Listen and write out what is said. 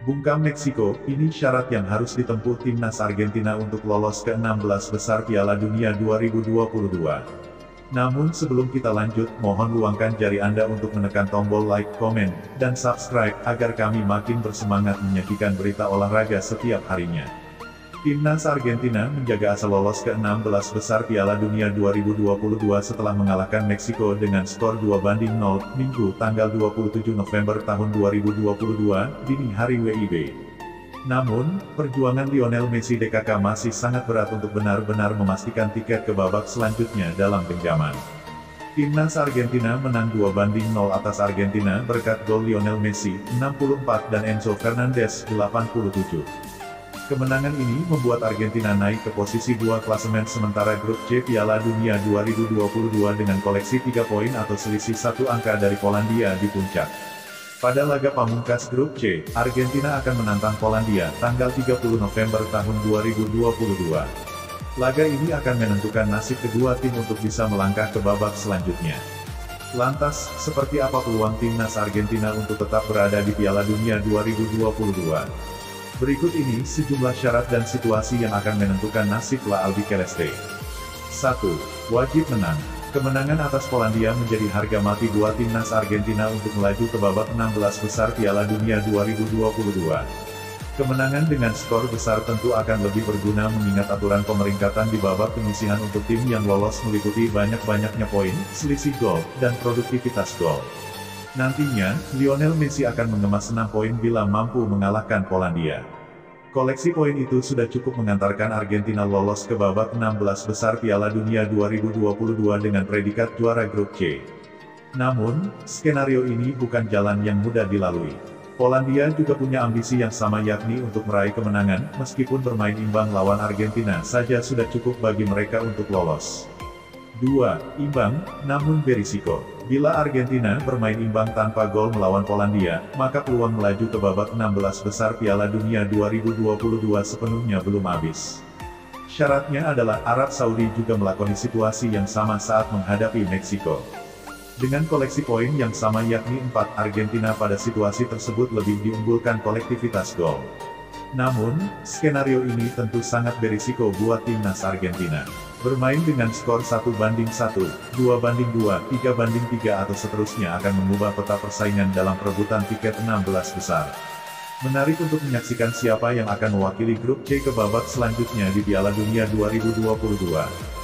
Bungkam Meksiko, ini syarat yang harus ditempuh timnas Argentina untuk lolos ke 16 besar Piala Dunia 2022. Namun sebelum kita lanjut, mohon luangkan jari Anda untuk menekan tombol like, komen, dan subscribe, agar kami makin bersemangat menyajikan berita olahraga setiap harinya. Timnas Argentina menjaga asa lolos ke 16 besar Piala Dunia 2022 setelah mengalahkan Meksiko dengan skor 2-0, Minggu tanggal 27 November tahun 2022, dini hari WIB. Namun, perjuangan Lionel Messi DKK masih sangat berat untuk benar-benar memastikan tiket ke babak selanjutnya dalam genggaman. Timnas Argentina menang 2-0 atas Argentina berkat gol Lionel Messi, 64 dan Enzo Fernandez, 87. Kemenangan ini membuat Argentina naik ke posisi 2 klasemen sementara grup C Piala Dunia 2022 dengan koleksi 3 poin atau selisih 1 angka dari Polandia di puncak. Pada laga pamungkas grup C, Argentina akan menantang Polandia tanggal 30 November tahun 2022. Laga ini akan menentukan nasib kedua tim untuk bisa melangkah ke babak selanjutnya. Lantas, seperti apa peluang timnas Argentina untuk tetap berada di Piala Dunia 2022? Berikut ini sejumlah syarat dan situasi yang akan menentukan nasib La Albiceleste. 1. Wajib menang. Kemenangan atas Polandia menjadi harga mati buat timnas Argentina untuk melaju ke babak 16 besar Piala Dunia 2022. Kemenangan dengan skor besar tentu akan lebih berguna mengingat aturan pemeringkatan di babak penyisihan untuk tim yang lolos meliputi banyak-banyaknya poin, selisih gol, dan produktivitas gol. Nantinya, Lionel Messi akan mengemas 6 poin bila mampu mengalahkan Polandia. Koleksi poin itu sudah cukup mengantarkan Argentina lolos ke babak 16 besar Piala Dunia 2022 dengan predikat juara grup C. Namun, skenario ini bukan jalan yang mudah dilalui. Polandia juga punya ambisi yang sama yakni untuk meraih kemenangan, meskipun bermain imbang lawan Argentina saja sudah cukup bagi mereka untuk lolos. 2. Imbang, namun berisiko. Bila Argentina bermain imbang tanpa gol melawan Polandia, maka peluang melaju ke babak 16 besar Piala Dunia 2022 sepenuhnya belum habis. Syaratnya adalah Arab Saudi juga melakoni situasi yang sama saat menghadapi Meksiko. Dengan koleksi poin yang sama yakni 4, Argentina pada situasi tersebut lebih diunggulkan kolektivitas gol. Namun, skenario ini tentu sangat berisiko buat timnas Argentina. Bermain dengan skor 1-1, 2-2, 3-3 atau seterusnya akan mengubah peta persaingan dalam perebutan tiket 16 besar. Menarik untuk menyaksikan siapa yang akan mewakili grup C ke babak selanjutnya di Piala Dunia 2022.